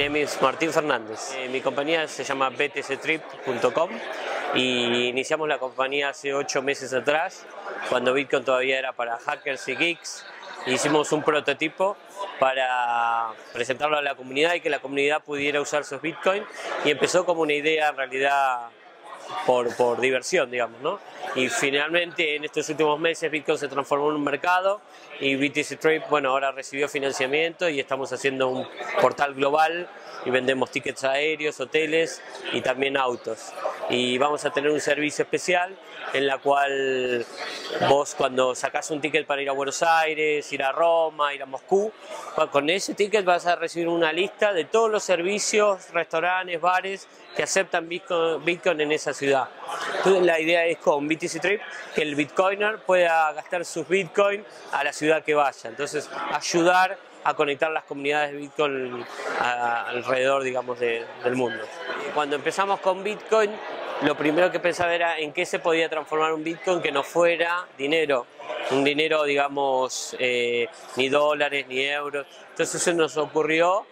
name is Martín Fernández. Mi compañía se llama btctrip.com y iniciamos la compañía hace 8 meses atrás, cuando Bitcoin todavía era para hackers y geeks. Hicimos un prototipo para presentarlo a la comunidad y que la comunidad pudiera usar sus Bitcoin, y empezó como una idea en realidad por diversión, digamos, ¿no? Y finalmente en estos últimos meses Bitcoin se transformó en un mercado y BTC Trip, bueno, ahora recibió financiamiento y estamos haciendo un portal global y vendemos tickets aéreos, hoteles y también autos. Y vamos a tener un servicio especial en la cual vos, cuando sacás un ticket para ir a Buenos Aires, ir a Roma, ir a Moscú, con ese ticket vas a recibir una lista de todos los servicios, restaurantes, bares que aceptan Bitcoin en esa ciudad. Entonces la idea es con BTC Trip que el Bitcoiner pueda gastar sus Bitcoin a la ciudad que vaya. Entonces ayudar a conectar las comunidades de Bitcoin alrededor, digamos, del mundo. Cuando empezamos con Bitcoin, lo primero que pensaba era en qué se podía transformar un Bitcoin que no fuera dinero, un dinero, digamos, ni dólares ni euros. Entonces se nos ocurrió,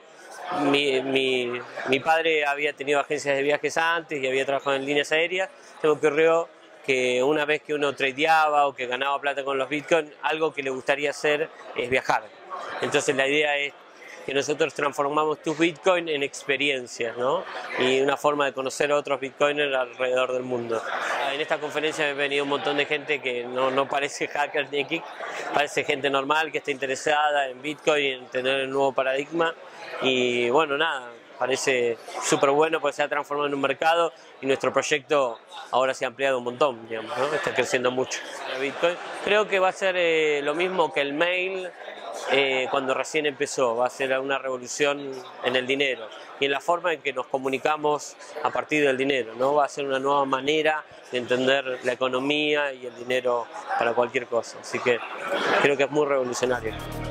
mi padre había tenido agencias de viajes antes y había trabajado en líneas aéreas. Se me ocurrió que una vez que uno tradeaba o que ganaba plata con los Bitcoin, algo que le gustaría hacer es viajar. Entonces la idea es que nosotros transformamos tus Bitcoin en experiencias, ¿no? Y una forma de conocer a otros Bitcoiners alrededor del mundo. En esta conferencia ha venido un montón de gente que no parece hackers ni geek, parece gente normal que está interesada en Bitcoin y en tener el nuevo paradigma. Y bueno, nada, parece súper bueno porque se ha transformado en un mercado y nuestro proyecto ahora se ha ampliado un montón, digamos, ¿no? Está creciendo mucho. Bitcoin creo que va a ser lo mismo que el mail. Cuando recién empezó, va a ser una revolución en el dinero y en la forma en que nos comunicamos a partir del dinero, ¿no? Va a ser una nueva manera de entender la economía y el dinero para cualquier cosa, así que creo que es muy revolucionario.